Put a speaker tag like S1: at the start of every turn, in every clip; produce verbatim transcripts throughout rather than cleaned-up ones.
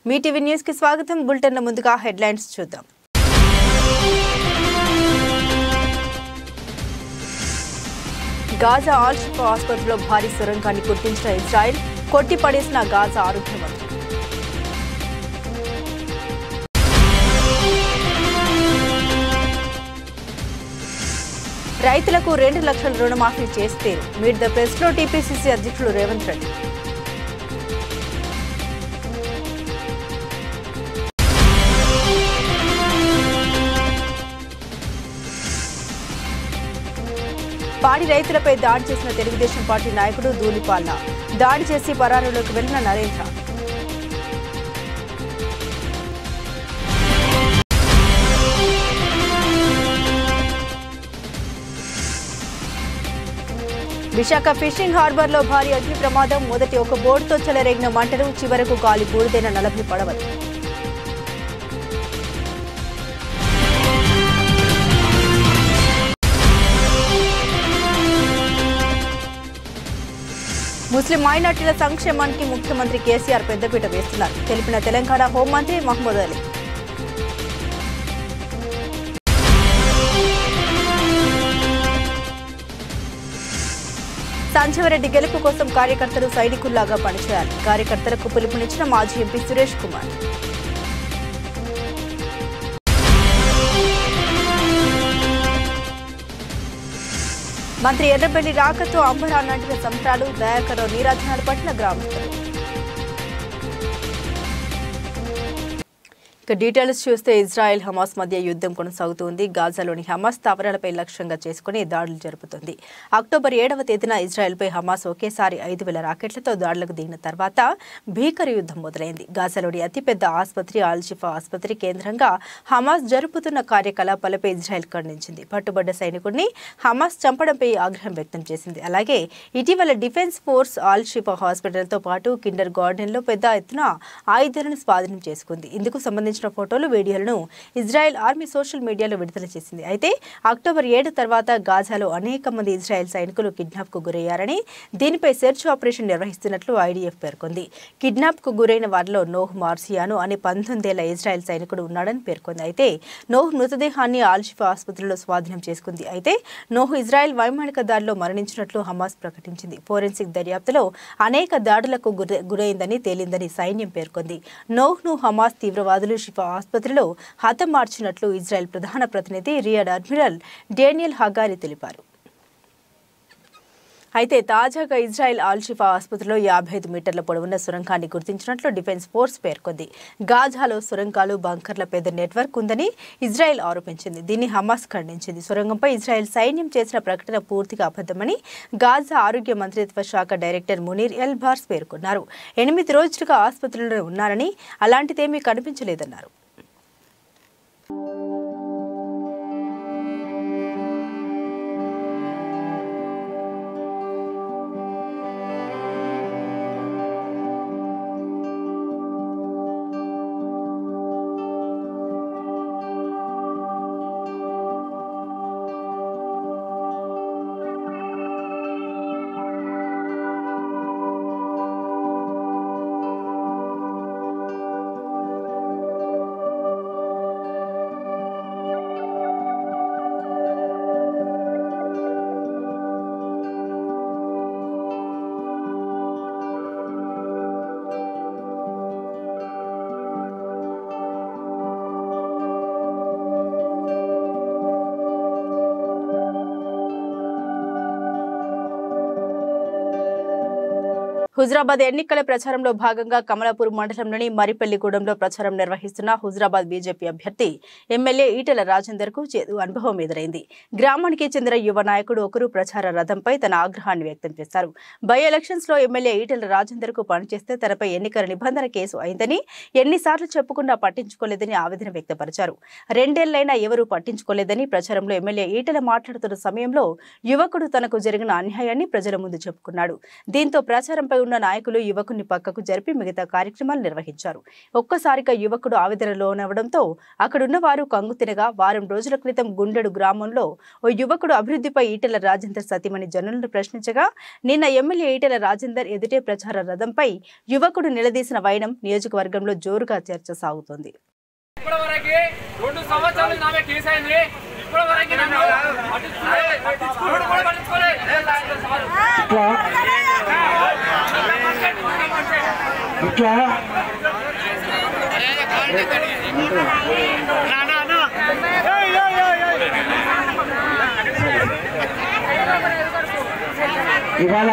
S1: మీ TV news కి స్వాగతం. Bulletin ముందుగా హెడ్లైన్స్ చూద్దాం. గాజా ఆల్ షిఫా ఆసుపత్రిలో భారీ సొరంగాన్ని గుర్తించిన ఇజ్రాయెల్, కొట్టిపడేసిన గాజా ఆరోగ్య మంత్రి. రైతులకు రెండు లక్షల రుణమాఫీ చేస్తే మీట్ ద ప్రెస్ లో టీపీసీసీ అధ్యక్షుడు రేవంత్ రెడ్డి. పాడి రైతులపై దాడి చేసిన తెలుగుదేశం పార్టీ నాయకుడు ధూళిపాల, దాడి చేసి పరారులోకి వెళ్లిన నరేంద్ర. విశాఖ ఫిషింగ్ హార్బర్ లో భారీ అగ్ని ప్రమాదం. మొదటి ఒక బోటుతో చెలరేగిన మంటలు, చివరకు గాలి బూడిదైన నలభై పడవలు. ముస్లిం మైనార్టీల సంక్షేమానికి ముఖ్యమంత్రి కేసీఆర్ పెద్దపీట వేస్తున్నారు, తెలిపిన తెలంగాణ హోంమంత్రి మహమూద్ అలీ. సంజీవరెడ్డి గెలుపు కోసం కార్యకర్తలు సైనికుల్లాగా పనిచేయాలి, కార్యకర్తలకు పిలుపునిచ్చిన మాజీ ఎంపీ సురేష్ కుమార్. మంత్రి ఎర్రబెల్లి రాకతో అంబరాన్నంటిన సంబరాలు, దయాకర్రావు నీరాజనాలు పట్టిన గ్రామస్తులు. ఇక డీటెయిల్స్ చూస్తే ఇజ్రాయెల్ హమాస్ మధ్య యుద్ధం కొనసాగుతోంది. గాజాలోని హమాస్ స్థావరాలపై లక్ష్యంగా చేసుకుని దాడులు జరుపుతోంది. అక్టోబర్ ఏడవ తేదీన ఇజ్రాయెల్పై హమాస్ ఒకేసారి ఐదు వేల రాకెట్లతో దాడులకు దిగిన తర్వాత భీకర యుద్ధం మొదలైంది. గాజాలోని అతిపెద్ద ఆసుపత్రి ఆల్ షిఫా ఆసుపత్రి కేంద్రంగా హమాస్ జరుపుతున్న కార్యకలాపాలపై ఇజ్రాయెల్ ఖండించింది. పట్టుబడ్డ సైనికుడిని హమాస్ చంపడంపై ఆగ్రహం వ్యక్తం చేసింది. అలాగే ఇటీవల డిఫెన్స్ ఫోర్స్ ఆల్ షిఫా హాస్పిటల్తో పాటు కిండర్ గార్డెన్లో పెద్ద ఎత్తున ఆయుధాలను స్వాధీనం చేసుకుంది. ఇందుకు సంబంధించిన ఫోటోలు, వీడియోలను ఇజ్రాయెల్ ఆర్మీ సోషల్ మీడియాలో విడుదల చేసింది. అయితే అక్టోబర్ ఏడు తర్వాత గాజాలో అనేక మంది ఇజ్రాయెల్ సైనికులు కిడ్నాప్ కు గురయ్యారని, దీనిపై సెర్చ్ ఆపరేషన్ నిర్వహిస్తున్నట్లు ఐడీఎఫ్ పేర్కొంది. కిడ్నాప్ కు గురైన వారిలో నోహ్ మార్సియాను అనే పంతొమ్మిదేళ్ల ఇజ్రాయెల్ సైనికుడు ఉన్నాడని పేర్కొంది. అయితే నోహ్ మృతదేహాన్ని ఆల్ షిఫా ఆసుపత్రిలో స్వాధీనం చేసుకుంది. అయితే నోహ్ ఇజ్రాయెల్ వైమానిక దాడిలో మరణించినట్లు హమాస్ ప్రకటించింది. ఫోరెన్సిక్ దర్యాప్తులో అనేక దాడులకు గురైందని తేలిందని సైన్యం పేర్కొంది. నోహ్ ను హమాస్ తీవ్రవాదులు షిఫా ఆసుపత్రిలో హతమార్చినట్లు ఇజ్రాయెల్ ప్రధాన ప్రతినిధి రియడ్ అడ్మిరల్ డేనియల్ హగారి తెలిపారు. అయితే తాజాగా ఇజ్రాయెల్ ఆల్ షిఫా ఆసుపత్రిలో యాభై ఐదు మీటర్ల పొడవున్న సొరంగాన్ని గుర్తించినట్లు డిఫెన్స్ ఫోర్స్ పేర్కొంది. గాజాలో సొరంగాలు, బంకర్ల పెద్ద నెట్వర్క్ ఉందని ఇజ్రాయెల్ ఆరోపించింది. దీన్ని హమాస్ ఖండించింది. సొరంగంపై ఇజ్రాయెల్ సైన్యం చేసిన ప్రకటన పూర్తిగా అబద్ధమని గాజా ఆరోగ్య మంత్రిత్వ శాఖ డైరెక్టర్ మునీర్ ఎల్ బార్స్ పేర్కొన్నారు. ఎనిమిది రోజులుగా ఆసుపత్రిలో ఉన్నారని, అలాంటిదేమీ కనిపించలేదన్నారు. హుజరాబాద్ ఎన్నికల ప్రచారంలో భాగంగా కమలాపూర్ మండలంలోని మరిపల్లిగూడెంలో ప్రచారం నిర్వహిస్తున్న హుజరాబాద్ బీజేపీ అభ్యర్థి ఎమ్మెల్యే ఈటెల రాజేందర్ కు చేదు అనుభవం ఎదురైంది. గ్రామానికి చెందిన యువ నాయకుడు ఒకరు ప్రచార రథంపై తన ఆగ్రహాన్ని వ్యక్తం చేశారు. బై ఎలక్షన్స్ లో ఎమ్మెల్యే ఈటెల రాజేందర్ కు పనిచేస్తే తనపై ఎన్నికల నిబంధన కేసు అయిందని, ఎన్నిసార్లు చెప్పుకున్నా పట్టించుకోలేదని ఆవేదన వ్యక్తపరిచారు. రెండేళ్లైనా ఎవరూ పట్టించుకోలేదని ప్రచారంలో ఎమ్మెల్యే ఈటెల మాట్లాడుతున్న సమయంలో యువకుడు తనకు జరిగిన అన్యాయాన్ని ప్రజల ముందు చెప్పుకున్నాడు. దీంతో ప్రచారంపై ఉన్న నాయకులు యువకుని పక్కకు జరిపి మిగతా కార్యక్రమాలు నిర్వహించారు. ఒక్కసారిగా యువకుడు ఆవేదనలోనవడంతో అక్కడున్న వారు కంగు తినగా వారం రోజుల క్రితం గుండెడు గ్రామంలో ఓ యువకుడు అభివృద్ధిపై ఈటెల రాజేందర్ సతీమణి జనులను ప్రశ్నించగా నిన్న ఎమ్మెల్యే ఈటెల రాజేందర్ ఎదుటే ప్రచార రథంపై యువకుడు నిలదీసిన వైనం నియోజకవర్గంలో జోరుగా చర్చ సాగుతోంది.
S2: ఇవాళ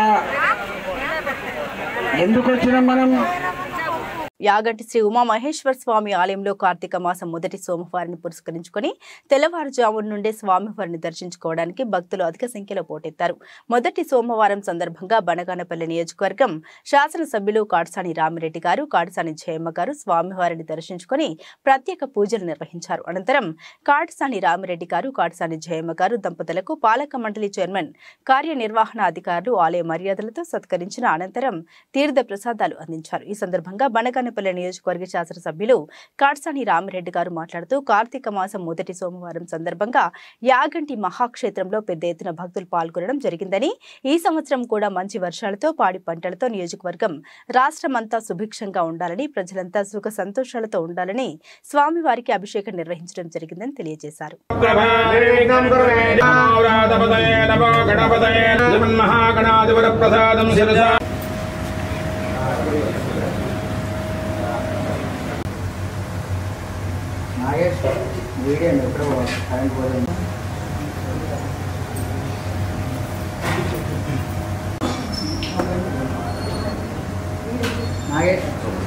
S2: ఎందుకు వచ్చినాం మనం?
S1: యాగంటి శ్రీ ఉమామహేశ్వర స్వామి ఆలయంలో కార్తీక మాసం మొదటి సోమవారాన్ని పురస్కరించుకుని తెల్లవారుజామున నుండే స్వామివారిని దర్శించుకోవడానికి భక్తులు అధిక సంఖ్యలో పోటెత్తారు. మొదటి సోమవారం సందర్భంగా బనగానపల్లి నియోజకవర్గం శాసనసభ్యులు కాటసాని రామిరెడ్డి గారు, కాటసాని జయమ్మ గారు స్వామివారిని దర్శించుకుని ప్రత్యేక పూజలు నిర్వహించారు. అనంతరం కాటసాని రామిరెడ్డి గారు, కాటసాని జయమ్మ గారు దంపతులకు పాలక మండలి చైర్మన్, కార్యనిర్వహణ అధికారులు ఆలయ మర్యాదలతో సత్కరించిన అనంతరం తీర్థ ప్రసాదాలు అందించారు. ఈ సందర్భంగా బనగాన పల్లి నియోజకవర్గ శాసనసభ్యులు కాటసాని రామిరెడ్డి గారు మాట్లాడుతూ కార్తీక మాసం మొదటి సోమవారం సందర్భంగా యాగంటి మహాక్షేత్రంలో పెద్ద ఎత్తున భక్తులు పాల్గొనడం జరిగిందని, ఈ సంవత్సరం కూడా మంచి వర్షాలతో పాడి పంటలతో నియోజకవర్గం రాష్ట్రమంతా సుభిక్షంగా ఉండాలని, ప్రజలంతా సుఖ సంతోషాలతో ఉండాలని స్వామివారికి అభిషేకం నిర్వహించడం జరిగిందని తెలియజేశారు.
S2: నాగేష్ వీడియో ఎప్పుడు కరెంట్ పోతుంది. నాగేష్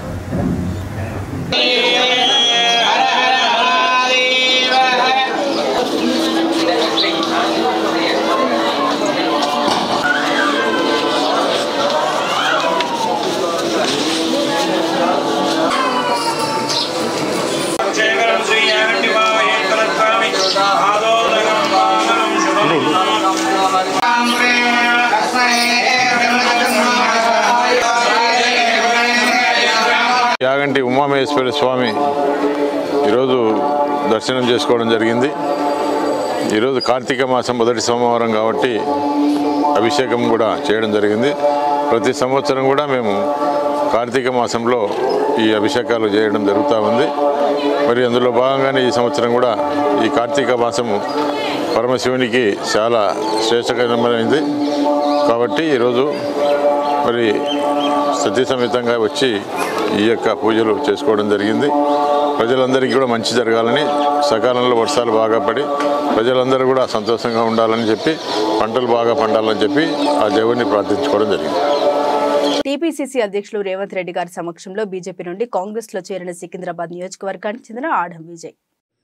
S3: యాగంటి ఉమామహేశ్వర స్వామి ఈరోజు దర్శనం చేసుకోవడం జరిగింది. ఈరోజు కార్తీక మాసం మొదటి సోమవారం కాబట్టి అభిషేకం కూడా చేయడం జరిగింది. ప్రతి సంవత్సరం కూడా మేము కార్తీక మాసంలో ఈ అభిషేకాలు చేయడం జరుగుతూ ఉంది. మరి అందులో భాగంగానే ఈ సంవత్సరం కూడా ఈ కార్తీక మాసము పరమశివునికి చాలా శ్రేష్టకరమైనది కాబట్టి ఈరోజు మరి సతీ సమేతంగా వచ్చి ఈ యొక్క పూజలు చేసుకోవడం జరిగింది. ప్రజలందరికీ కూడా మంచి జరగాలని, సకాలంలో వర్షాలు బాగా పడి ప్రజలందరూ కూడా సంతోషంగా ఉండాలని చెప్పి, పంటలు బాగా పండాలని చెప్పి ఆ దేవుడిని ప్రార్థించుకోవడం జరిగింది.
S1: టీపీసీసీ అధ్యక్షులు రేవంత్ రెడ్డి గారి సమక్షంలో బీజేపీ నుండి కాంగ్రెస్ లో చేరిన సికింద్రాబాద్ నియోజకవర్గానికి చెందిన ఆడం విజయ్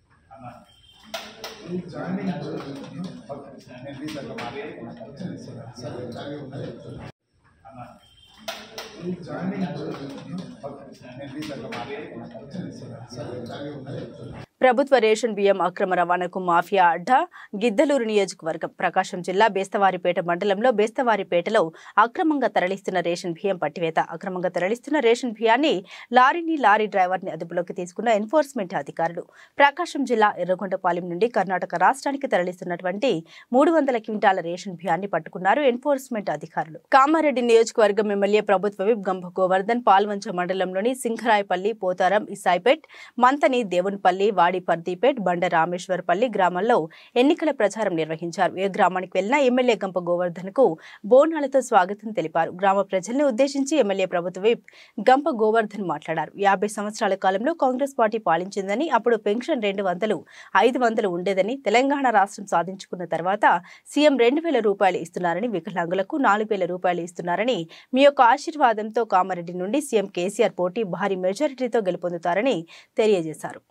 S1: ప్రభుత్వ రేషన్ బియ్యం అక్రమ రవాణాకు మాఫియా అడ్డా గిద్దలూరు నియోజకవర్గం. ప్రకాశం జిల్లా బేస్తవారిపేట మండలంలో బేస్తవారిపేటలో అక్రమంగా తరలిస్తున్న రేషన్ బియ్యం పట్టివేత. అక్రమంగా తరలిస్తున్న రేషన్ బియ్యాన్ని లారీని లారీ డ్రైవర్ని అదుపులోకి తీసుకున్న ఎన్ఫోర్స్మెంట్ అధికారులు. ప్రకాశం జిల్లా ఎర్రగొండపాలెం నుండి కర్ణాటక రాష్ట్రానికి తరలిస్తున్నటువంటి మూడు వందల క్వింటాల రేషన్ బియ్యాన్ని పట్టుకున్నారు ఎన్ఫోర్స్మెంట్ అధికారులు. కామారెడ్డి నియోజకవర్గం ఎమ్మెల్యే ప్రభుత్వ విప్ గంప గోవర్ధన్ పాల్వంచ మండలంలోని సింగరాయపల్లి, పోతారం, ఇసాయిపేట్, మంతని, దేవునిపల్లి, వాడిపర్తిపేట్, బండ రామేశ్వరపల్లి గ్రామాల్లో ఎన్నికల ప్రచారం నిర్వహించారు. ఏ గ్రామానికి వెళ్లినా ఎమ్మెల్యే గంప గోవర్ధన్ కు బోనాలతో స్వాగతం తెలిపారు. గ్రామ ప్రజల్ని ఉద్దేశించి ఎమ్మెల్యే ప్రభుత్వ విప్ గంప గోవర్ధన్ మాట్లాడారు. యాభై సంవత్సరాల కాలంలో కాంగ్రెస్ పార్టీ పాలించిందని, అప్పుడు పెన్షన్ రెండు వందలు ఐదు వందలు ఉండేదని, తెలంగాణ రాష్ట్రం సాధించుకున్న తర్వాత సీఎం రెండు వేల రూపాయలు ఇస్తున్నారని, వికలాంగులకు నాలుగు వేల రూపాయలు ఇస్తున్నారని, మీ యొక్క ఆశీర్వాదంతో కామారెడ్డి నుండి సీఎం కేసీఆర్ పోటీ భారీ మెజారిటీతో గెలుపొందుతారని తెలియజేశారు.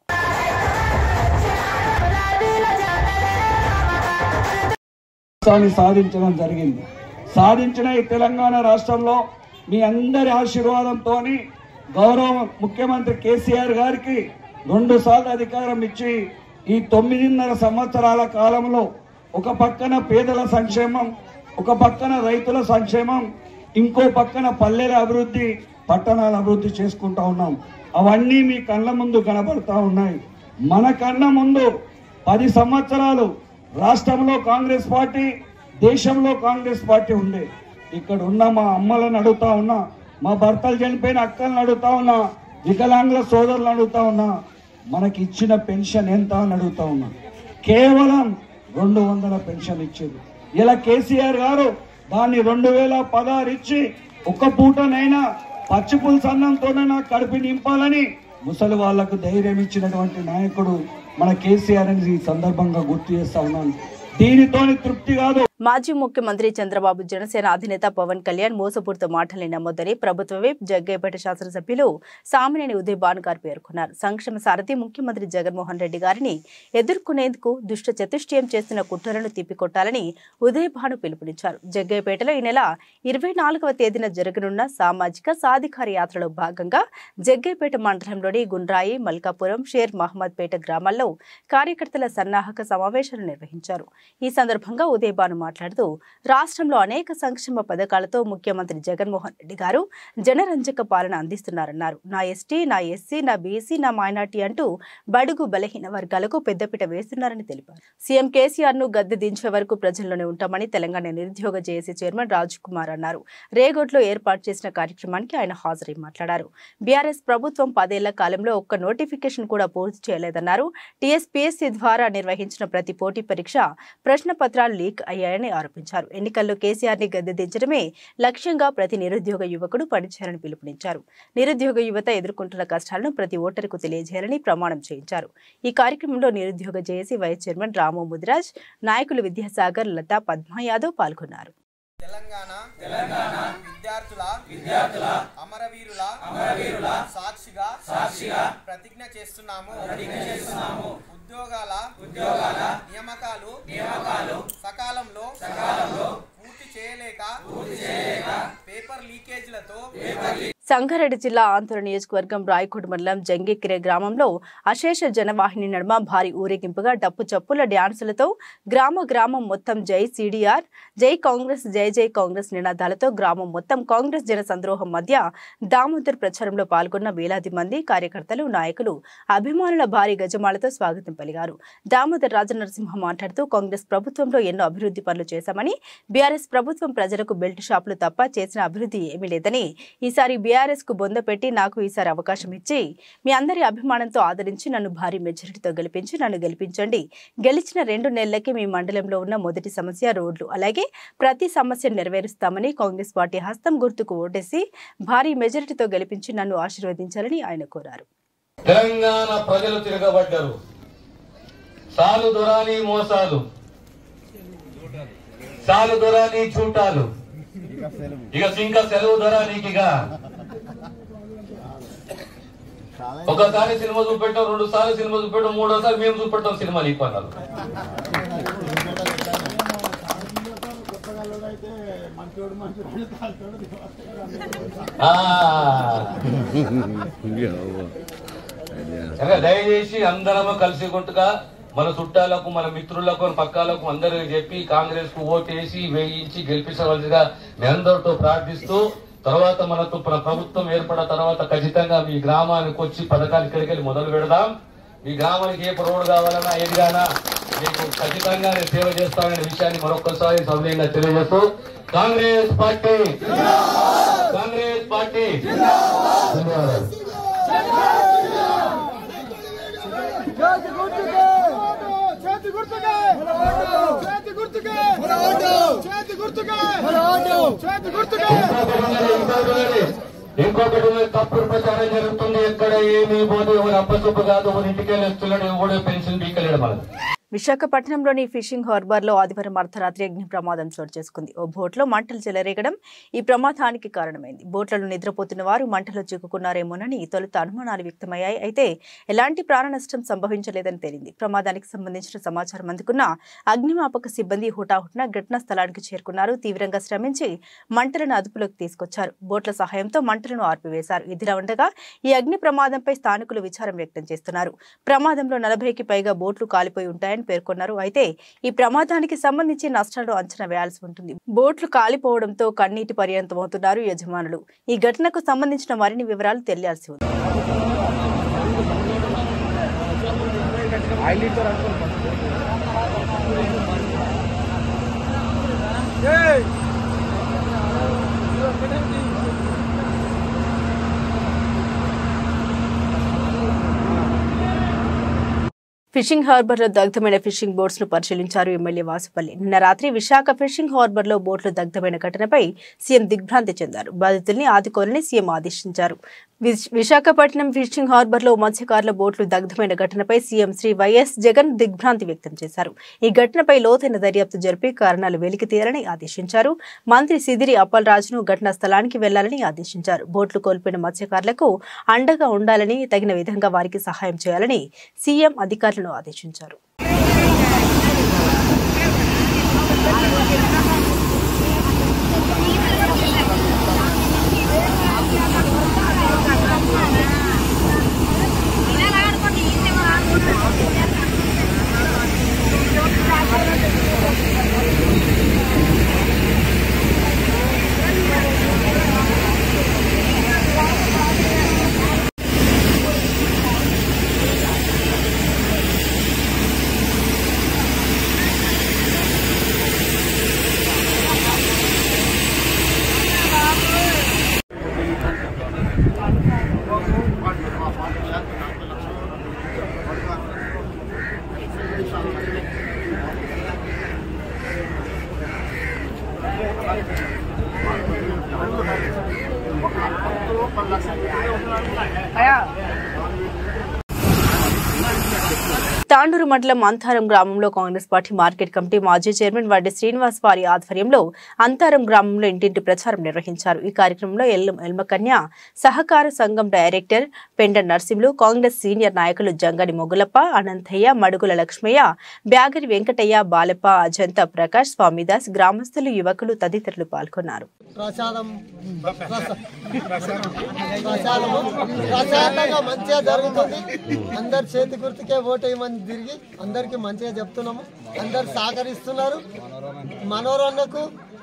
S4: సాధించడం జరిగింది. సాధించిన ఈ తెలంగాణ రాష్ట్రంలో మీ అందరి ఆశీర్వాదంతో గౌరవ ముఖ్యమంత్రి కేసీఆర్ గారికి రెండు సార్లు అధికారం ఇచ్చి ఈ తొమ్మిదిన్నర సంవత్సరాల కాలంలో ఒక పక్కన పేదల సంక్షేమం, ఒక పక్కన రైతుల సంక్షేమం, ఇంకో పక్కన పల్లెల అభివృద్ధి, పట్టణాల అభివృద్ధి చేసుకుంటా ఉన్నాం. అవన్నీ మీ కళ్ళ ముందు కనబడతా ఉన్నాయి. మన కళ్ళ ముందు పది సంవత్సరాలు రాష్ట్రంలో కాంగ్రెస్ పార్టీ, దేశంలో కాంగ్రెస్ పార్టీ ఉండే. ఇక్కడ ఉన్న మా అమ్మలను అడుగుతా ఉన్నా, మా భర్తలు చనిపోయిన అక్కలను అడుగుతా ఉన్నా, వికలాంగుల సోదరులను అడుగుతా ఉన్నా, మనకి ఇచ్చిన పెన్షన్ ఎంత అని అడుగుతా ఉన్నా. కేవలం రెండు వందల పెన్షన్ ఇచ్చేది. ఇలా కేసీఆర్ గారు దాన్ని రెండు వేల పదహారు ఇచ్చి ఒక్క పూటనైనా పచ్చి పులుసు అన్నంతోనైనా కడుపు నింపాలని ముసలి వాళ్లకు ధైర్యం ఇచ్చినటువంటి నాయకుడు మన కేసీఆర్ అని ఈ సందర్భంగా గుర్తు చేస్తా ఉన్నాను. దీనితోని తృప్తి కాదు.
S1: మాజీ ముఖ్యమంత్రి చంద్రబాబు జనసేన అధినేత పవన్ కళ్యాణ్ మోసపూరిత మాటల్ని నమ్మొద్దని ప్రభుత్వ విప్ జగ్గయ్యపేట శాసనసభ్యులు సామినేని ఉదయ్ భాను గారు పేర్కొన్నారు. సంక్షేమ సారథి ముఖ్యమంత్రి జగన్మోహన్ రెడ్డి గారిని ఎదుర్కొనేందుకు దుష్ట చతుష్టయం చేస్తున్న కుట్రలను తిప్పికొట్టాలని ఉదయ్ భాను పిలుపునిచ్చారు. జగ్గయ్యపేటలో ఈ నెల ఇరవై నాలుగవ తేదీన జరగనున్న సామాజిక సాధికార యాత్రలో భాగంగా జగ్గయ్యపేట మండలంలోని గుండ్రాయి, మల్కాపురం, షేర్ మహమ్మద్ పేట గ్రామాల్లో కార్యకర్తల సన్నాహక సమావేశాలు నిర్వహించారు. ఈ సందర్భంగా ఉదయ్ భాను మాట్లాడుతూ రాష్ట్రంలో అనేక సంక్షేమ పథకాలతో ముఖ్యమంత్రి జగన్మోహన్ రెడ్డి గారు జనరంజక పాలన అందిస్తున్నారన్నారు. నా ఎస్టీ, నా ఎస్సీ, నా బీసీ, నా మైనార్టీ అంటూ బడుగు బలహీన వర్గాలకు పెద్దపీట వేస్తున్నారని తెలిపారు. సీఎం కేసీఆర్ ను గద్దె దించే వరకు ప్రజల్లోనే ఉంటామని తెలంగాణ నిరుద్యోగ జేఏసీ చైర్మన్ రాజ్ కుమార్ అన్నారు. రేగోడ్లో ఏర్పాటు చేసిన కార్యక్రమానికి ఆయన హాజరై మాట్లాడారు. బీఆర్ఎస్ ప్రభుత్వం పదేళ్ల కాలంలో ఒక్క నోటిఫికేషన్ కూడా పూర్తి చేయలేదన్నారు. టీఎస్పీఎస్సీ ద్వారా నిర్వహించిన ప్రతి పోటీ పరీక్ష ప్రశ్న పత్రాలు లీక్ అయ్యాయని ఆరోపించారు. ఎన్నికల్లో కేసీఆర్ ని గద్దె దించడమే లక్ష్యంగా ప్రతి నిరుద్యోగ యువకుడు పనిచేయాలని పిలుపునిచ్చారు. నిరుద్యోగ యువత ఎదుర్కొంటున్న కష్టాలను ప్రతి ఓటరుకు తెలియజేయాలని ప్రమాణం చేయించారు. ఈ కార్యక్రమంలో నిరుద్యోగ JAC vice chairman Ramu Mudiraj, నాయకులు విద్యాసాగర్, లతా, పద్మా యాదవ్ పాల్గొన్నారు.
S5: తెలంగాణ తెలంగాణ విద్యార్థుల విద్యార్థుల అమరవీరుల అమరవీరుల సాక్షిగా సాక్షిగా ప్రతిజ్ఞ చేస్తున్నాము ప్రతిజ్ఞ చేస్తున్నాము ఉద్యోగాల ఉద్యోగాల నియామకాలు నియామకాలు సకాలంలో సకాలంలో పూర్తి చేయలేక పూర్తి చేయలేక పేపర్ లీకేజీలతో పేపర్
S1: సంగారెడ్డి జిల్లా ఆంతూరు నియోజకవర్గం రాయకోట్ మండలం జంగికిరే గ్రామంలో అశేష జనవాహిని నడుమ భారీ ఊరేగింపుగా డప్పు చప్పుల డ్యాన్సులతో గ్రామ గ్రామం మొత్తం జై సీడీఆర్, జై కాంగ్రెస్, జై జై కాంగ్రెస్ నినాదాలతో గ్రామం మొత్తం కాంగ్రెస్ జన సంద్రోహం మధ్య దామోదర్ ప్రచారంలో పాల్గొన్న వేలాది మంది కార్యకర్తలు, నాయకులు, అభిమానుల భారీ గజమాలతో స్వాగతం పలికారు. దామోదర్ రాజనరసింహ మాట్లాడుతూ కాంగ్రెస్ ప్రభుత్వంలో ఎన్నో అభివృద్ధి పనులు చేశామని, బీఆర్ఎస్ ప్రభుత్వం ప్రజలకు బెల్ట్ షాపులు తప్ప చేసిన అభివృద్ధి ఏమీ లేదని, ఈసారి బీఆర్ఎస్ కు బొంద పెట్టి నాకు ఈసారి అవకాశం ఇచ్చి మీ అందరి అభిమానంతో ఆదరించి నన్ను భారీ మెజారిటీతో గెలిపించి నన్ను గెలిపించండి. గెలిచిన రెండు నెలలకి మీ మండలంలో ఉన్న మొదటి సమస్య రోడ్లు, అలాగే ప్రతి సమస్యను నెరవేరుస్తామని కాంగ్రెస్ పార్టీ హస్తం గుర్తుకు ఓటేసి భారీ మెజారిటీతో గెలిపించి నన్ను ఆశీర్వదించాలని ఆయన కోరారు.
S6: తెలంగాణ ప్రజలు తిరగబడ్డారు. సాలు దొరాని మోసాలు, సాలు దొరాని చూటాలు, ఇక ఇంకా సెలవు దొరానికిగా ఒకసారి సినిమా చూపెట్టాం, రెండు సార్లు సినిమా చూపెట్టాం, మూడోసారి మేము చూపెట్టాం సినిమా నీకు అన్నారు. దయచేసి అందరము కలిసి కొట్టుగా మన చుట్టాలకు, మన మిత్రులకు, మన పక్కాలకు అందరికి చెప్పి కాంగ్రెస్ కు ఓటేసి వేయించి గెలిపించవలసిగా మీ అందరితో ప్రార్థిస్తూ, తర్వాత మనకు ప్రభుత్వం ఏర్పడిన తర్వాత ఖచ్చితంగా మీ గ్రామానికి వచ్చి పథకాలు ఇక్కడికి వెళ్ళి మొదలు పెడదాం. మీ గ్రామానికి ఏ రోడ్డు కావాలన్నా ఏదిగానా మీకు ఖచ్చితంగా నేను సేవ చేస్తాననే విషయాన్ని మరొకసారి సౌమ్యంగా తెలియజేస్తూ, కాంగ్రెస్ పార్టీ కాంగ్రెస్ పార్టీ ఇంకొకటి తప్పుడు ప్రచారం జరుగుతుంది. ఎక్కడ ఏమి పోతే ఎవరు అప్పసొప్పు కాదు, ఎవరు ఇంటికి వెళ్ళి వస్తున్నాడు, ఎవడో పెన్షన్ బీకలేడు. మనం
S1: విశాఖపట్నంలోని ఫిషింగ్ హార్బర్ లో ఆదివారం అర్ధరాత్రి అగ్ని ప్రమాదం చోటు చేసుకుంది. ఓ బోట్లో మంటలు చెలరేగడం ఈ ప్రమాదానికి కారణమైంది. బోట్లలో నిద్రపోతున్న వారు మంటలో చిక్కుకున్నారేమోనని తొలుత అనుమానాలు వ్యక్తమయ్యాయి. అయితే ఎలాంటి ప్రాణ నష్టం సంభవించలేదని తేలింది. ప్రమాదానికి సంబంధించిన సమాచారం అందుకున్న అగ్నిమాపక సిబ్బంది హుటాహుటిన ఘటనా స్థలానికి చేరుకున్నారు. తీవ్రంగా శ్రమించి మంటలను అదుపులోకి తీసుకొచ్చారు. బోట్ల సహాయంతో మంటలను ఆర్పివేశారు. ఇదిలా ఉండగా ఈ అగ్ని ప్రమాదంపై స్థానికులు విచారం వ్యక్తం చేస్తున్నారు. ప్రమాదంలో నలభైకి పైగా బోట్లు కాలిపోయి ఉంటాయని జరుగుతాయని పేర్కొన్నారు. అయితే ఈ ప్రమాదానికి సంబంధించి నష్టాలు అంచనా వేయాల్సి ఉంటుంది. బోట్లు కాలిపోవడంతో కన్నీటి పర్యంతమవుతున్నారు యజమానులు. ఈ ఘటనకు సంబంధించిన మరిన్ని వివరాలు తెలియాల్సి ఉంది. ఫిషింగ్ హార్బర్ లో దగ్ధమైన ఫిషింగ్ బోట్స్ ను పరిశీలించారు ఎమ్మెల్యే వాసుపల్లి. నిన్న రాత్రి విశాఖ ఫిషింగ్ హార్బర్ లో బోట్లు దగ్ధమైన ఘటనపై సీఎం దిగ్భ్రాంతి చెందారు. బాధితుల్ని ఆదుకోవాలని సీఎం ఆదేశించారు. విశాఖపట్నం ఫిషింగ్ హార్బర్ లో మత్స్యకారుల బోట్లు దగ్ధమైన ఘటనపై సీఎం శ్రీ వైఎస్ జగన్ దిగ్భ్రాంతి వ్యక్తం చేశారు. ఈ ఘటనపై లోతైన దర్యాప్తు జరిపి కారణాలు వెలికి తీయాలని ఆదేశించారు. మంత్రి సిదిరి అప్పలరాజును ఘటనా స్థలానికి వెళ్లాలని ఆదేశించారు. బోట్లు కోల్పోయిన మత్స్యకారులకు అండగా ఉండాలని, తగిన విధంగా వారికి సహాయం చేయాలని సీఎం అధికారులను ఆదేశించారు. తాండూరు మండలం అంతారం గ్రామంలో కాంగ్రెస్ పార్టీ మార్కెట్ కమిటీ మాజీ చైర్మన్ వడ్డీ శ్రీనివాస్ వారి ఆధ్వర్యంలో అంతారం గ్రామంలో ఇంటింటి ప్రచారం నిర్వహించారు. ఈ కార్యక్రమంలో ఎల్మకన్య సహకార సంఘం డైరెక్టర్ పెండ నర్సింహులు, కాంగ్రెస్ సీనియర్ నాయకులు జంగని మొగులప్ప, అనంతయ్య, మడుగుల లక్ష్మయ్య, బ్యాగరి వెంకటయ్య, బాలప్ప, అజంత ప్రకాష్, స్వామిదాస్, గ్రామస్తులు, యువకులు తదితరులు పాల్గొన్నారు.
S7: మంచిగా జరుగుతుంది. అందరు చేతి గుర్తుకే ఓటేయమని తిరిగి అందరికి మంచిగా చెప్తున్నాము. అందరు సహకరిస్తున్నారు. మనోరన్నకు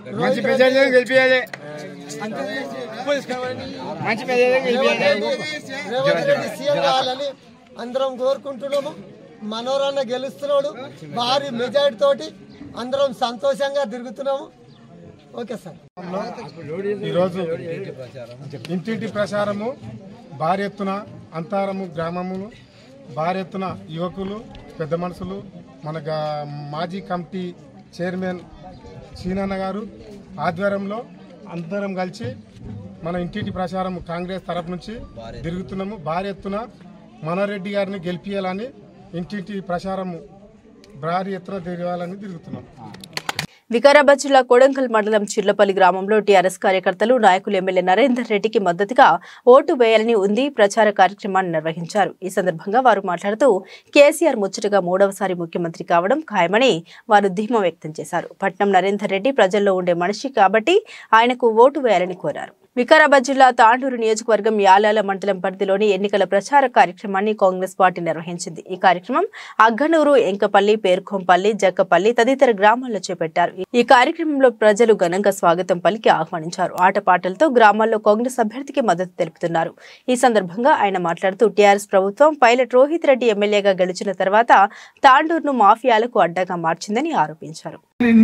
S7: సీఎం కావాలని అందరం కోరుకుంటున్నాము. మనోరన్న గెలుస్తున్నాడు. భారీ మెజారిటీ తోటి అందరం సంతోషంగా తిరుగుతున్నాము. Okay sir.
S8: ఈరోజు ఇంటింటి ప్రచారము భారీ ఎత్తున అంతారము గ్రామములు భారీ ఎత్తున యువకులు, పెద్ద మనుషులు, మన మాజీ కమిటీ చైర్మన్ సీనన్న గారు ఆధ్వర్యంలో అందరం కలిసి మన ఇంటింటి ప్రచారం కాంగ్రెస్ తరఫు నుంచి తిరుగుతున్నాము. భారీ ఎత్తున మనోరెడ్డి గారిని గెలిపించాలని ఇంటింటి ప్రచారము భారీ ఎత్తున తిరగాలని తిరుగుతున్నాం.
S1: వికారాబాద్ జిల్లా కొడంగల్ మండలం చిర్లపల్లి గ్రామంలో టీఆర్ఎస్ కార్యకర్తలు, నాయకులు ఎమ్మెల్యే నరేందర్ రెడ్డికి మద్దతుగా ఓటు వేయాలని ఉంది ప్రచార కార్యక్రమాన్ని నిర్వహించారు. ఈ సందర్భంగా వారు మాట్లాడుతూ కేసీఆర్ ముచ్చటగా మూడవసారి ముఖ్యమంత్రి కావడం ఖాయమని వారు ధీమా వ్యక్తం చేశారు. పట్నం నరేందర్ రెడ్డి ప్రజల్లో ఉండే మనిషి కాబట్టి ఆయనకు ఓటు వేయాలని కోరారు. వికారాబాద్ జిల్లా తాండూరు నియోజకవర్గం యాలాల మండలం పరిధిలోని ఎన్నికల ప్రచార కార్యక్రమాన్ని కాంగ్రెస్ పార్టీ నిర్వహించింది. ఈ కార్యక్రమం అగ్గనూరు, ఎంకపల్లి, పేర్కొంపల్లి, జక్కపల్లి తదితర గ్రామాల్లో చేపట్టారు. ఈ కార్యక్రమంలో ప్రజలు ఘనంగా స్వాగతం పలికి ఆహ్వానించారు. ఆటపాటలతో గ్రామాల్లో కాంగ్రెస్ అభ్యర్థికి మద్దతు తెలుపుతున్నారు. ఈ సందర్భంగా ఆయన మాట్లాడుతూ టీఆర్ఎస్ ప్రభుత్వం పైలట్ రోహిత్ రెడ్డి ఎమ్మెల్యేగా గెలిచిన తర్వాత తాండూరును మాఫియాలకు అడ్డగా మార్చిందని ఆరోపించారు.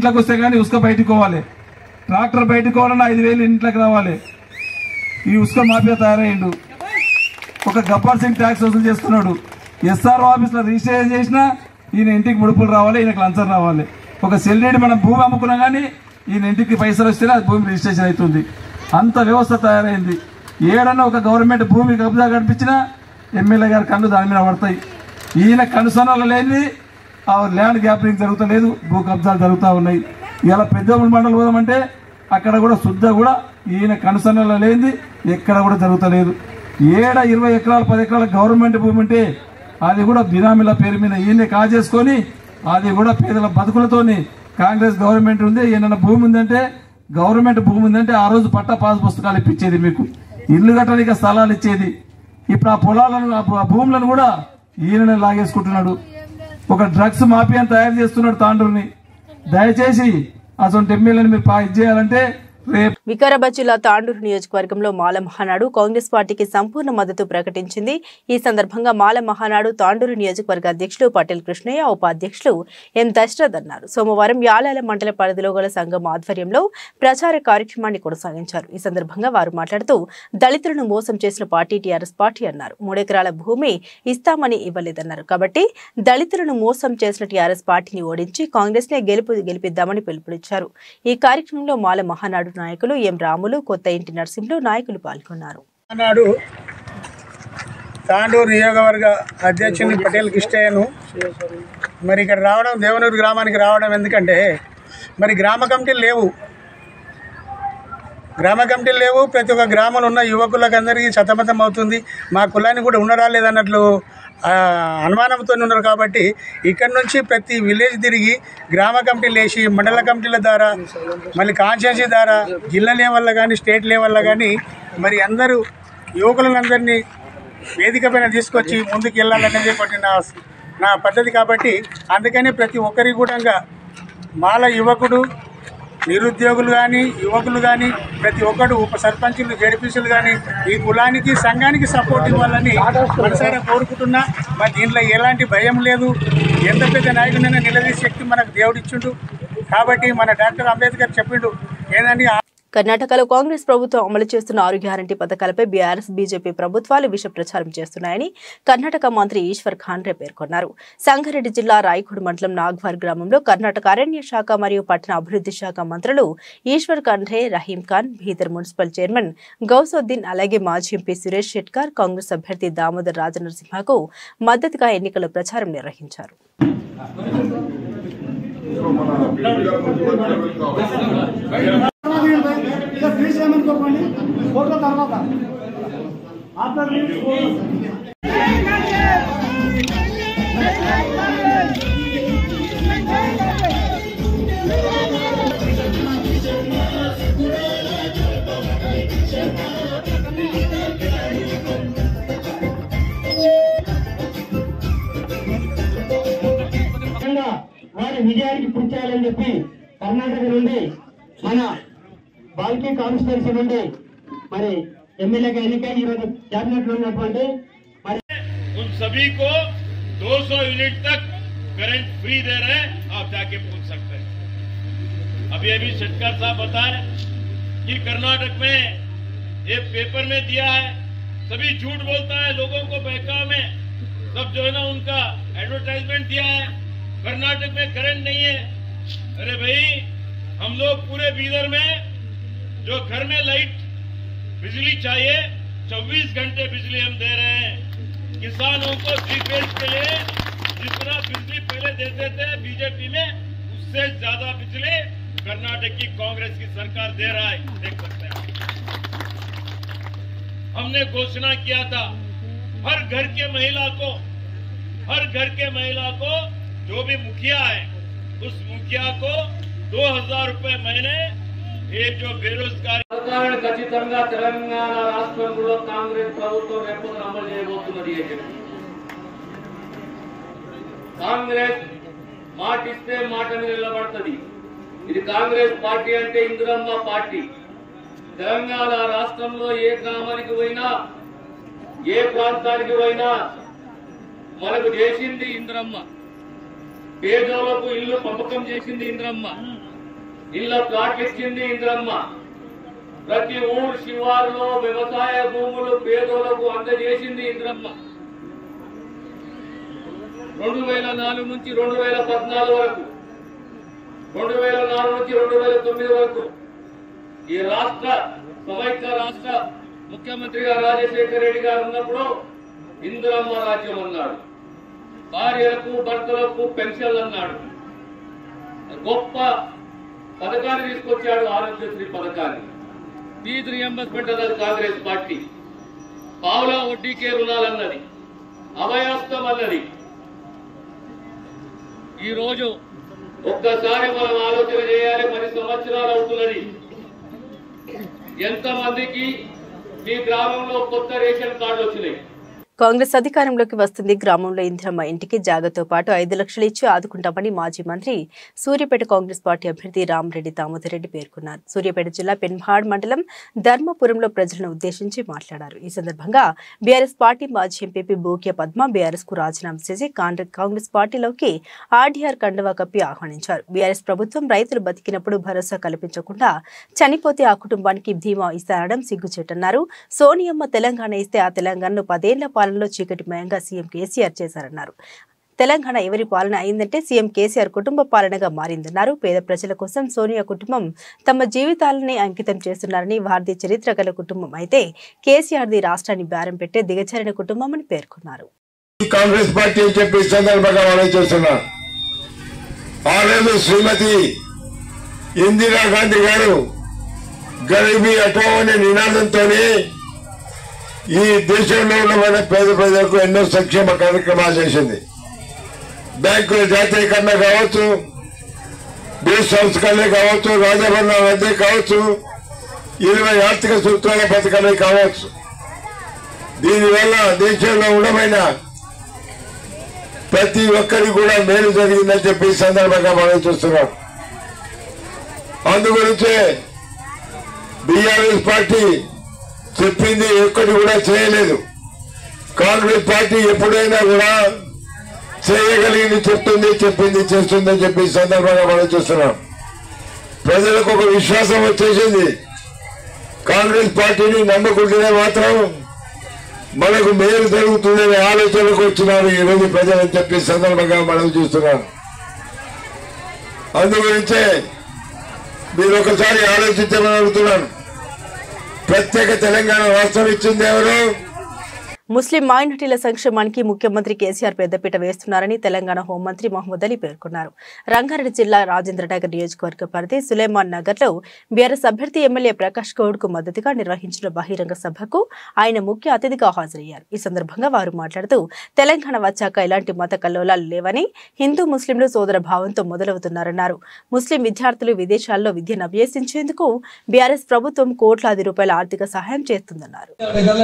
S4: ట్రాక్టర్ బయటకు పోవాలన్నా ఐదు వేలు ఇంట్లోకి రావాలి. ఈ ఉస్క మాఫియా తయారయ్యిండు. ఒక గబ్బర్ సింగ్ ట్యాక్స్ వసూలు చేస్తున్నాడు. ఎస్ఆర్ఓ ఆఫీస్ లో రిజిస్ట్రేషన్ చేసినా ఈయన ఇంటికి ముడుపులు రావాలి, ఈయనకు లంచం రావాలి. ఒక సెల్లేడి మనం భూమి అమ్ముకున్నా కానీ ఈయన ఇంటికి పైసలు వస్తేనే అది భూమి రిజిస్ట్రేషన్ అవుతుంది. అంత వ్యవస్థ తయారైంది. ఏడన్నా ఒక గవర్నమెంట్ భూమి కబ్జా కనిపించినా ఎమ్మెల్యే గారి కళ్ళు దాని మీద పడతాయి. ఈయన కనుసనలు లేని ఆ ల్యాండ్ గ్యాపింగ్ జరుగుతలేదు, భూ కబ్జాలు జరుగుతూ ఉన్నాయి. ఇలా పెద్దోముల మండలం పోదామంటే అక్కడ కూడా శుద్ధ కూడా ఈయన కనుసన్నలో లేనిది ఎక్కడ కూడా జరుగుతలేదు. ఏడ ఇరవై ఎకరాలు పది ఎకరాల గవర్నమెంట్ భూమి ఉంటే అది కూడా బినామీల పేరు మీద ఈయన కాజేసుకొని అది కూడా పేదల బతుకులతోని కాంగ్రెస్ గవర్నమెంట్ ఉంది. ఏమన్నా భూమి ఉందంటే గవర్నమెంట్ భూమి ఉందంటే ఆ రోజు పట్టా పాస్ పుస్తకాలు ఇప్పించేది, మీకు ఇల్లు కట్టడానికి స్థలాలు ఇచ్చేది. ఇప్పుడు ఆ పొలాలను ఆ భూములను కూడా ఈయననే లాగేసుకుంటున్నాడు. ఒక డ్రగ్స్ మాఫియాని తయారు చేస్తున్నాడు తాండూరుని. దయచేసి అసలు ఎమ్మెల్యేని మీరు ఇది చేయాలంటే రేపు
S1: వికారాబాద్ జిల్లా తాండూరు నియోజకవర్గంలో మాల మహానాడు కాంగ్రెస్ పార్టీకి సంపూర్ణ మద్దతు ప్రకటించింది. ఈ సందర్భంగా మాల మహానాడు తాండూరు నియోజకవర్గ అధ్యక్షులు పటేల్ కృష్ణయ్య, ఉపాధ్యక్షులు ఎం దశరథ్ అన్నారు. సోమవారం యాలాల మండల పరిధిలో గల సంఘం ఆధ్వర్యంలో ప్రచార కార్యక్రమాన్ని కొనసాగించారు. ఈ సందర్భంగా వారు మాట్లాడుతూ దళితులను మోసం చేసిన పార్టీ టీఆర్ఎస్ పార్టీ అన్నారు. మూడెకరాల భూమి ఇస్తామని ఇవ్వలేదన్నారు. కాబట్టి దళితులను మోసం చేసిన టీఆర్ఎస్ పార్టీని ఓడించి కాంగ్రెస్ నే గెలుపు గెలిపిద్దామని పిలుపునిచ్చారు. ఈ కార్యక్రమంలో మాల మహానాడు నాయకులు ఎం రాములు, కొత్త ఇంటి నరసింహులు నాయకులు పాల్గొన్నారు.
S9: తాండూరు నియోజకవర్గ అధ్యక్షుని పటేల్ కృష్ణయ్యను మరి ఇక్కడ రావడం, దేవనూరు గ్రామానికి రావడం ఎందుకంటే మరి గ్రామ కమిటీలు లేవు గ్రామ కమిటీలు లేవు ప్రతి ఒక్క గ్రామంలో ఉన్న యువకులకు అందరికీ సతమతం అవుతుంది. మా కులాన్ని కూడా ఉండరా లేదన్నట్లు అనుమానంతో ఉన్నారు. కాబట్టి ఇక్కడ నుంచి ప్రతి విలేజ్ తిరిగి గ్రామ కమిటీలు వేసి మండల కమిటీల ద్వారా మళ్ళీ కాన్స్టిట్యున్సీ ద్వారా జిల్లా లెవెల్లో కానీ స్టేట్ లెవెల్లో కానీ మరి అందరూ యువకులందరినీ వేదిక పైన తీసుకొచ్చి ముందుకు వెళ్ళాలనేది ఒకటి నా నా పద్ధతి. కాబట్టి అందుకని ప్రతి ఒక్కరికి కూడా మాల యువకుడు, నిరుద్యోగులు కానీ యువకులు కానీ ప్రతి ఒక్కరు ఉప సర్పంచులు, జడ్పీసీలు కానీ ఈ కులానికి సంఘానికి సపోర్ట్ ఇవ్వాలని మనసారా కోరుకుంటున్నా. మరి దీంట్లో ఎలాంటి భయం లేదు. ఎంత పెద్ద నాయకుడైనా నిలదీసే శక్తి మనకు దేవుడిచ్చిండు. కాబట్టి మన డాక్టర్ అంబేద్కర్ చెప్పిండు ఏంటంటే
S1: కర్ణాటకలో కాంగ్రెస్ ప్రభుత్వం అమలు చేస్తున్న ఆరు గ్యారంటీ పథకాలపై బీఆర్ఎస్, బీజేపీ ప్రభుత్వాలు విష ప్రచారం చేస్తున్నాయని కర్ణాటక మంత్రి ఈశ్వర్ ఖండ్రే పేర్కొన్నారు. సంగారెడ్డి జిల్లా రాయకోడ్ మండలం నాగ్వార్ గ్రామంలో కర్ణాటక అరణ్య శాఖ మరియు పట్టణ అభివృద్ధి శాఖ మంత్రులు ఈశ్వర్ ఖండ్రే, రహీం ఖాన్, బీదర్ మున్సిపల్ చైర్మన్ గౌసోద్దీన్, అలాగే మాజీ ఎంపీ సురేష్ షెట్కర్ కాంగ్రెస్ అభ్యర్థి దామోదర్ రాజనరసింహకు మద్దతుగా ఎన్నికల ప్రచారం నిర్వహించారు.
S10: ఫోటో తర్వాత వారి విజయానికి కృషి చేయాలని చెప్పి కర్ణాటక నుండి మన బాల్కీ కాన్స్టిట్యున్సీ నుండి మరి ఎమ్మెల్యేగా ఎన్నికై ఈ రోజు कैबिनेट లో ఉన్నటువంటి మరి
S11: उन सभी को दो सौ यूनिट तक करंट फ्री दे रहे हैं. आप जाके पूछ सकते हैं. अभी अभी शेटकर साहब बताए कि कर्नाटक में ये पेपर में दिया है, सभी झूठ बोलता है, लोगों को बहका में सब जो है ना उनका एडवर्टाइजमेंट दिया है. कर्नाटक में करंट नहीं है. अरे भाई, हम लोग पूरे बीदर में जो घर में लाइट बिजली चाहिए चौबीस घंटे बिजली हम दे रहे हैं. किसानों को थ्री फेज के लिए जितना बिजली पहले देते थे बीजेपी में, उससे ज्यादा बिजली कर्नाटक की कांग्रेस की सरकार दे रहा है. देख सकते हैं. हमने घोषणा किया था हर घर के महिला को हर घर के महिला को जो भी मुखिया है उस मुखिया को दो हजार रुपए महीने ये जो बेरोजगारी
S6: ఖచ్చితంగా తెలంగాణ రాష్ట్రంలో కాంగ్రెస్ ప్రభుత్వం రేపు అమలు చేయబోతున్నది. కాంగ్రెస్ మాటిస్తే మాట మీద నిలబడుతుంది. ఇది కాంగ్రెస్ పార్టీ అంటే ఇందిరమ్మ పార్టీ. తెలంగాణ రాష్ట్రంలో ఏ గ్రామానికి పోయినా ఏ ప్రాంతానికి పోయినా మనకు చేసింది ఇందిరమ్మ. పేదోళ్లకు ఇల్లు పంపకం చేసింది ఇందిరమ్మ. ఇళ్ల ప్లాట్లు ఇచ్చింది ఇందిరమ్మ. ప్రతి ఊరు శివారులో వ్యవసాయ భూములు పేదోళ్లకు అందజేసింది ఇందిరమ్మ. రెండు వేల నాలుగు నుంచి రెండు వేల పద్నాలుగు వరకు రెండు వేల నాలుగు నుంచి రెండు వేల తొమ్మిది వరకు ఈ రాష్ట్ర సమైక్య రాష్ట్ర ముఖ్యమంత్రిగా రాజశేఖర రెడ్డి గారు ఉన్నప్పుడు ఇందిరమ్మ రాజ్యం అన్నాడు. భార్యలకు భర్తలకు పెన్షన్లు అన్నాడు. గొప్ప పథకాన్ని తీసుకొచ్చాడు, ఆరోగ్యశ్రీ పథకాన్ని. ఫీజు రియంబర్స్మెంట్ అన్నది కాంగ్రెస్ పార్టీ. పావులా వడ్డీకే రుణాలన్నది, అభయాస్తం అన్నది. ఈ రోజు ఒక్కసారి మనం ఆలోచన చేయాలి. పది సంవత్సరాలు అవుతున్నది. ఎంతమందికి మీ గ్రామంలో కొత్త రేషన్ కార్డు వచ్చినాయి?
S1: కాంగ్రెస్ అధికారంలోకి వస్తుంది, గ్రామంలో ఇందిరమ్మ ఇంటికి జాగతో పాటు ఐదు లక్షలు ఇచ్చి ఆదుకుంటామని మాజీ మంత్రి సూర్యాపేట కాంగ్రెస్ పార్టీ అభ్యర్థి రామరెడ్డి దామోదర్ రెడ్డి పేర్కొన్నారు. సూర్యాపేట జిల్లా పెన్హాడ్ మండలం ధర్మపురంలో ప్రజలను ఉద్దేశించి మాట్లాడారు. ఈ సందర్భంగా బీఆర్ఎస్ పార్టీ మాజీ ఎంపీ బూక్య పద్మ బీఆర్ఎస్ కు రాజీనామా చేసి కాంగ్రెస్ పార్టీలోకి ఆర్డీఆర్ కండువా కప్పి ఆహ్వానించారు. బీఆర్ఎస్ ప్రభుత్వం రైతులు బతికినప్పుడు భరోసా కల్పించకుండా చనిపోతే ఆ కుటుంబానికి ధీమా ఇస్తారనడం సిగ్గుచేటన్నారు. సోనియమ్మ తెలంగాణ ఇస్తే ఆ తెలంగాణను పదేళ్ల పాలనలో చీకటిమయంగా సీఎం కేసీఆర్ చేశారన్నారు. తెలంగాణ ఎవరి పాలన అయిందంటే సీఎం కేసీఆర్ కుటుంబ పాలనగా మారిందన్నారు. పేద ప్రజల కోసం సోనియా కుటుంబం తమ జీవితాలని అంకితం చేస్తున్నారని, వారిది చరిత్ర గల కుటుంబం అయితే కేసీఆర్ది రాష్ట్రాన్ని బేరం పెట్టే దిగజారిన కుటుంబం అని పేర్కొన్నారు.
S12: కాంగ్రెస్ పార్టీ చెప్పి సందర్భంగా మనం చేస్తున్నారు. ఆ రోజు శ్రీమతి ఇందిరాగాంధీ గారు గరీబీ హటావో అనే నినాదంతోనే ఈ దేశంలో ఉన్న మన పేద ప్రజలకు ఎన్నో సంక్షేమ కార్యక్రమాలు చేసింది. బ్యాంకుల జాతీయకరణ కావచ్చు, దేశ సంస్కరణ కావచ్చు, రాజభరణ రద్దే కావచ్చు, ఇరవై ఆర్థిక సూత్రాల పథకాలే కావచ్చు. దీనివల్ల దేశంలో ఉండమైన ప్రతి ఒక్కరికి కూడా మేలు జరిగిందని చెప్పి సందర్భంగా మనం చూస్తున్నాం. అందుగురించే బీఆర్ఎస్ పార్టీ చెప్పింది ఎక్కడి కూడా చేయలేదు. కాంగ్రెస్ పార్టీ ఎప్పుడైనా కూడా చేయగలిగింది చెప్తుంది, చెప్పింది చేస్తుందని చెప్పి సందర్భంగా మనం చూస్తున్నాం. ప్రజలకు ఒక విశ్వాసం వచ్చేసింది. కాంగ్రెస్ పార్టీని నమ్మకుంటేనే మాత్రం మనకు మేలు జరుగుతుందనే ఆలోచనకు వచ్చినారు ఈరోజు ప్రజలని చెప్పి సందర్భంగా మనం చూస్తున్నాం. అందుగురించే మీరు ఒకసారి ఆలోచించమని అడుగుతున్నాను. ప్రత్యేక తెలంగాణ రాష్ట్రం ఇచ్చింది ఎవరు?
S1: ముస్లిం మైనారిటీల సంక్షేమానికి ముఖ్యమంత్రి కేసీఆర్ పెద్దపీట వేస్తున్నారని తెలంగాణ హోంమంత్రి మహమూద్ అలీ పేర్కొన్నారు. రంగారెడ్డి జిల్లా రాజేంద్రనగర్ నియోజకవర్గ పరిధి సులేమాన్ నగర్ లో బీఆర్ఎస్ అభ్యర్థి ఎమ్మెల్యే ప్రకాష్ గౌడ్ కు మద్దతుగా నిర్వహించిన బహిరంగ సభకు ఆయన ముఖ్య అతిథిగా హాజరయ్యారు. ఈ సందర్భంగా వారు మాట్లాడుతూ తెలంగాణ వచ్చాక ఎలాంటి మత కల్లోలాలు లేవని, హిందూ ముస్లింలు సోదర భావంతో మొదలవుతున్నారన్నారు. ముస్లిం విద్యార్థులు విదేశాల్లో విద్యను అభ్యసించేందుకు బీఆర్ఎస్ ప్రభుత్వం కోట్లాది రూపాయల ఆర్థిక సహాయం చేస్తుందన్నారు.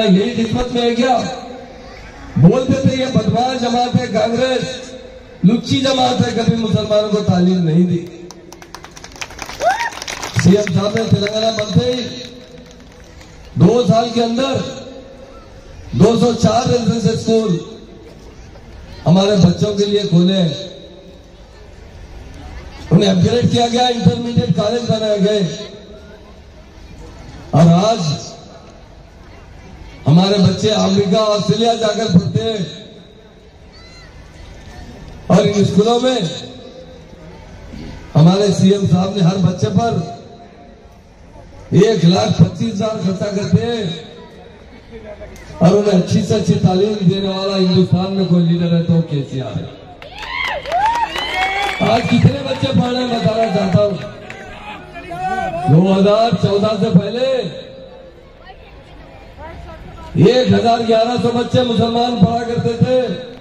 S13: बोलते थे ये बदमाश जमात है, कांग्रेस लुच्ची जमात है, कभी मुसलमानों को तालीम नहीं दी। सीएम साहब ने तेलंगाना बनते ही दो साल के अंदर दो सौ चार रेजिडेंशियल स्कूल हमारे बच्चों के लिए खोले, उन्हें अपग्रेड किया गया, इंटरमीडिएट कॉलेज बनाए गए और आज हमारे बच्चे अमेरिका ऑस्ट्रेलिया जाकर पढ़ते हैं और इन स्कूलों में हमारे सीएम साहब ने हर बच्चे पर एक लाख पच्चीस हजार खर्चा करते हैं और उन्हें अच्छी से अच्छी तालीम देने वाला हिंदुस्तान में कोई लीडर है तो केसीआर है। आज कितने बच्चे पढ़ रहे हैं बताना चाहता हूं। दो हजार चौदह से पहले एक हजार ग्यारह सौ बच्चे मुसलमान पढ़ा करते थे,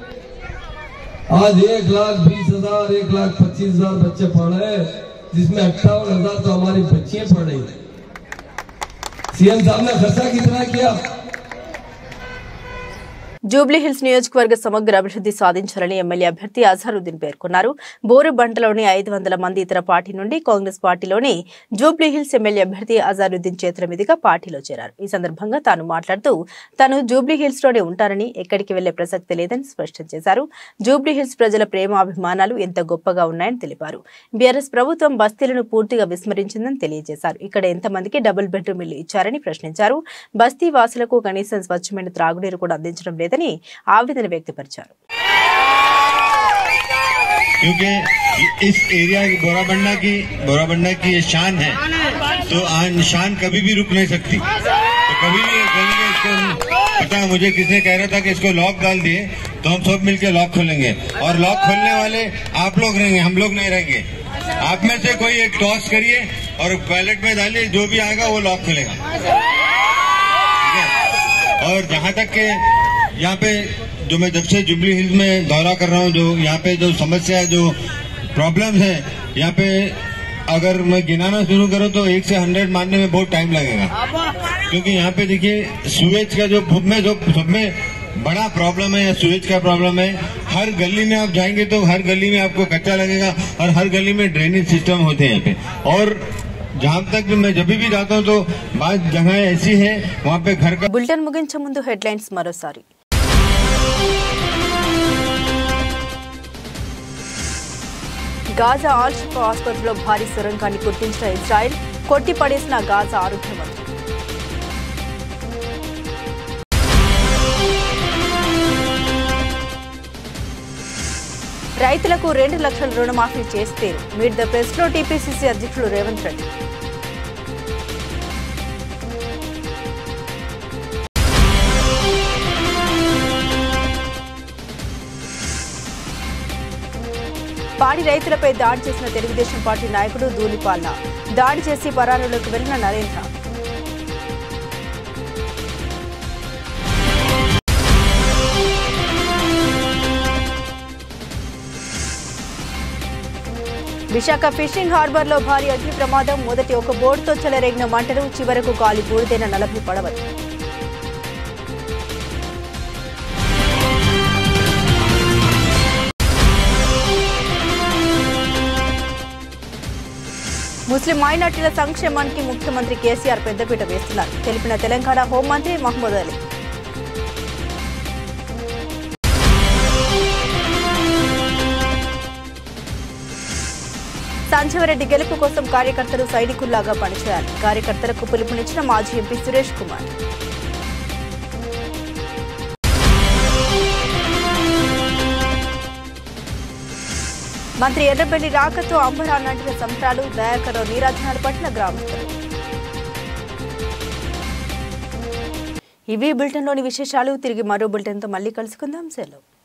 S13: आज एक लाख बीस हजार एक लाख पच्चीस हजार बच्चे पढ़ रहे हैं, जिसमें अट्ठावन हजार तो हमारी बच्चियां पढ़ रही है। सीएम साहब ने खर्चा कितना किया?
S1: జూబ్లీ హిల్స్ నియోజకవర్గ సమగ్ర అభివృద్ధి సాధించాలని ఎమ్మెల్యే అభ్యర్థి అజహరుద్దీన్ పేర్కొన్నారు. బోరుబంటలోని ఐదు వందల మంది ఇతర పార్టీ నుండి కాంగ్రెస్ పార్టీలోని జూబ్లీ హిల్స్ ఎమ్మెల్యే అభ్యర్థి అజహరుద్దీన్ చేతుల మీదుగా పార్టీలో చేరారు. ఈ సందర్భంగా తాను మాట్లాడుతూ తాను జూబ్లీ హిల్స్ లోనే ఉంటానని, ఎక్కడికి వెళ్లే ప్రసక్తి లేదని స్పష్టం చేశారు. జూబ్లీ హిల్స్ ప్రజల ప్రేమాభిమానాలు ఎంత గొప్పగా ఉన్నాయని తెలిపారు. బీఆర్ఎస్ ప్రభుత్వం బస్తీలను పూర్తిగా విస్మరించిందని తెలియజేశారు. ఇక్కడ ఎంతమందికి డబుల్ బెడ్రూమ్ ఇల్లు ఇచ్చారని ప్రశ్నించారు. బస్తీ వాసులకు కనీసం స్వచ్ఛమైన త్రాగునీరు కూడా అందించడం లేదని ఆవేదన వ్యక్తపరిచారు.
S14: क्योंकि इस एरिया बोराबंडा की बोराबंडा की ये शान है, तो आज शान कभी भी रुक नहीं सकती। तो कभी भी इसको पता, मुझे किसने कह रहा था कि इसको लॉक डाल दिए तो हम सब मिलकर लॉक खोलेंगे, और लॉक खोलने वाले आप लोग रहेंगे, हम लोग नहीं रहेंगे। आप में से कोई एक टॉस करिए और बैलेट में डालिए, जो भी आएगा वो लॉक खोलेगा, ठीक है। और जहां तक के यहाँ पे जो मैं जब से जुबली हिल्स में दौरा कर रहा हूँ, जो यहाँ पे जो समस्या जो प्रॉब्लम्स है, यहाँ पे अगर मैं गिनाना शुरू करूँ तो एक से हंड्रेड मारने में बहुत टाइम लगेगा। क्योंकि यहाँ पे देखिए सुएज का जो सब में जो सब में बड़ा प्रॉब्लम है या सूरज का प्रॉब्लम है। हर गली में आप जाएंगे तो हर गली में आपको कचरा लगेगा और हर गली में ड्रेनेज सिस्टम होते हैं यहाँ पे। और जहाँ तक मैं जब भी जाता हूँ तो बात जगह ऐसी है वहाँ पे घर का।
S1: बुलेटिन मुगिंచే ముందు హెడ్లైన్స్ మరోసారి। గాజా ఆల్ షిఫా ఆసుపత్రిలో భారీ సొరంగాన్ని గుర్తించిన ఇజ్రాయెల్, కొట్టి పడేసిన గాజా ఆరోగ్య మంత్రి। రైతులకు రెండు లక్షల రుణమాఫీ చేస్తే మీట్ ద ప్రెస్ లో టీపీసీసీ అధ్యక్షుడు రేవంత్ రెడ్డి। పాడి రైతులపై దాడి చేసిన తెలుగుదేశం పార్టీ నాయకుడు ధూళిపాల, దాడి చేసి పరారులకు వెళ్లిన నరేంద్ర। విశాఖ ఫిషింగ్ హార్బర్ లో భారీ అగ్ని ప్రమాదం, మొదటి ఒక బోటుతో చెలరేగిన మంటలు, చివరకు గాలి బూడిదైన నలభై పడవలు। ముస్లిం మైనార్టీల సంక్షేమానికి ముఖ్యమంత్రి కేసీఆర్ పెద్దపీట వేస్తున్నారు, తెలిపిన తెలంగాణ హోంమంత్రి మహమూద్ అలీ। సంజీవరెడ్డి గెలుపు కోసం కార్యకర్తలు సైనికుల్లాగా పనిచేయాలి, కార్యకర్తలకు పిలుపునిచ్చిన మాజీ ఎంపీ సురేష్ కుమార్। మంత్రి ఎర్రబెల్లి రాకతో అంబరాన్నంటిన సంబరాలు, దయాకర్రావు నీరాజనాలు పట్టిన గ్రామస్తులు। ఇవి బులెటిన్లోని విశేషాలు. తిరిగి మరో బులెటిన్తో మళ్ళీ కలుసుకుందాం. సెలవు.